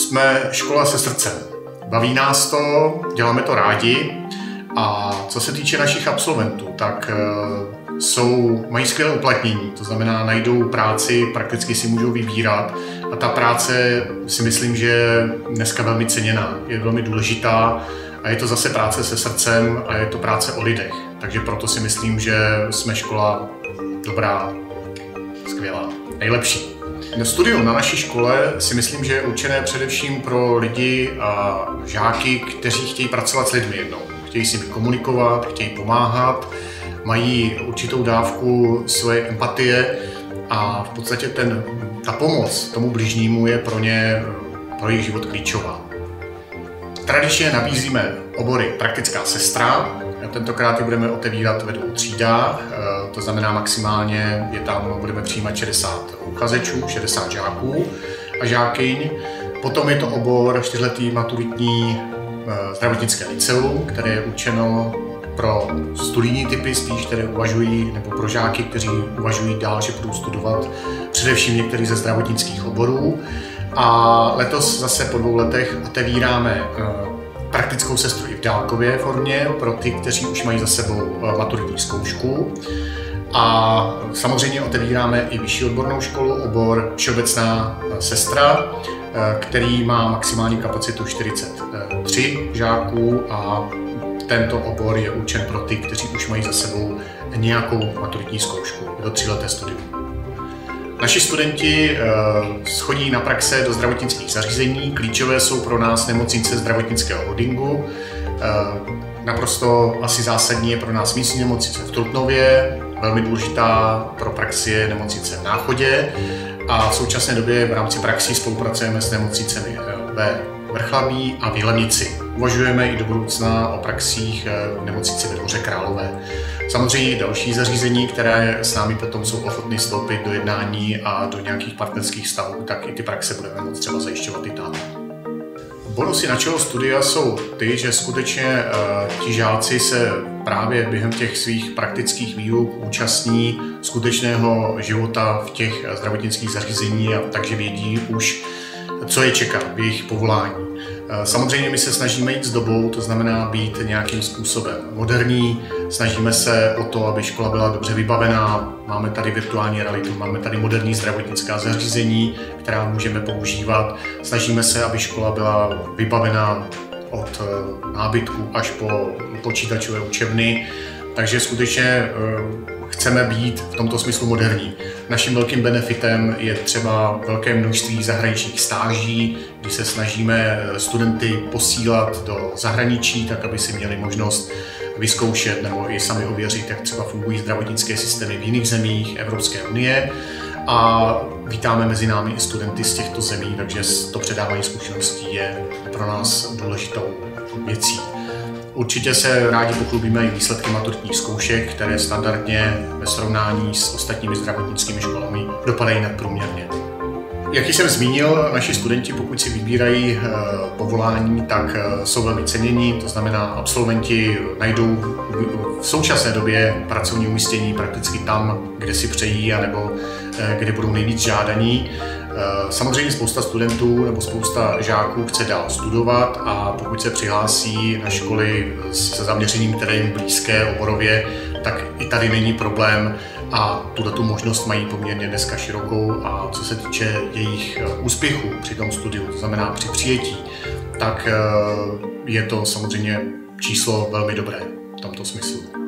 Jsme škola se srdcem. Baví nás to, děláme to rádi a co se týče našich absolventů, tak mají skvělé uplatnění, to znamená najdou práci, prakticky si můžou vybírat a ta práce si myslím, že je dneska velmi ceněná, je velmi důležitá a je to zase práce se srdcem a je to práce o lidech, takže proto si myslím, že jsme škola dobrá, skvělá, nejlepší. Studium na naší škole si myslím, že je určené především pro lidi a žáky, kteří chtějí pracovat s lidmi jednou. Chtějí si komunikovat, chtějí pomáhat, mají určitou dávku své empatie a v podstatě ta pomoc tomu bližnímu je pro jejich život klíčová. Tradičně nabízíme obory praktická sestra. Tentokrát ji budeme otevírat ve 2 třídách, to znamená maximálně budeme přijímat 60 uchazečů, 60 žáků a žákyň. Potom je to obor 4letý maturitní zdravotnické liceum, které je určeno pro studijní typy spíš, které uvažují, nebo pro žáky, kteří uvažují dál, že budou studovat především některý ze zdravotnických oborů. A letos zase po 2 letech otevíráme praktickou sestru i v dálkové formě pro ty, kteří už mají za sebou maturitní zkoušku. A samozřejmě otevíráme i vyšší odbornou školu, obor všeobecná sestra, který má maximální kapacitu 43 žáků a tento obor je určen pro ty, kteří už mají za sebou nějakou maturitní zkoušku. Je to 3leté studium. Naši studenti chodí na praxe do zdravotnických zařízení. Klíčové jsou pro nás nemocnice zdravotnického holdingu. Naprosto asi zásadní je pro nás místní nemocnice v Trutnově. Velmi důležitá pro praxi je nemocnice v Náchodě. A v současné době v rámci praxí spolupracujeme s nemocnicemi ve Vrchlabí a v Jilemnici. Uvažujeme i do budoucna o praxích v nemocnici ve Dvoře Králové. Samozřejmě i další zařízení, které s námi potom jsou ochotny vstoupit do jednání a do nějakých partnerských vztahů, tak i ty praxe budeme moct třeba zajišťovat i tam. Bonusy našeho studia jsou ty, že skutečně ti žáci se právě během těch svých praktických výuk účastní skutečného života v těch zdravotnických zařízení a takže vědí už, co je čeká v jejich povolání. Samozřejmě my se snažíme jít s dobou, to znamená být nějakým způsobem moderní, snažíme se o to, aby škola byla dobře vybavená, máme tady virtuální realitu, máme tady moderní zdravotnická zařízení, která můžeme používat, snažíme se, aby škola byla vybavená od nábytku až po počítačové učebny, takže skutečně chceme být v tomto smyslu moderní. Naším velkým benefitem je třeba velké množství zahraničních stáží, kdy se snažíme studenty posílat do zahraničí, tak aby si měli možnost vyzkoušet nebo i sami ověřit, jak třeba fungují zdravotnické systémy v jiných zemích Evropské unie. A vítáme mezi námi i studenty z těchto zemí, takže to předávání zkušeností je pro nás důležitou věcí. Určitě se rádi pochlubíme i výsledky maturitních zkoušek, které standardně ve srovnání s ostatními zdravotnickými školami dopadají nadprůměrně. Jak jsem zmínil, naši studenti, pokud si vybírají povolání, tak jsou velmi cenění, to znamená, absolventi najdou v současné době pracovní umístění prakticky tam, kde si přejí, anebo kde budou nejvíc žádaní. Samozřejmě spousta studentů nebo spousta žáků chce dál studovat a pokud se přihlásí na školy se zaměřením, které je jim blízké oborově, tak i tady není problém a tu možnost mají poměrně dneska širokou a co se týče jejich úspěchu při tom studiu, to znamená při přijetí, tak je to samozřejmě číslo velmi dobré v tomto smyslu.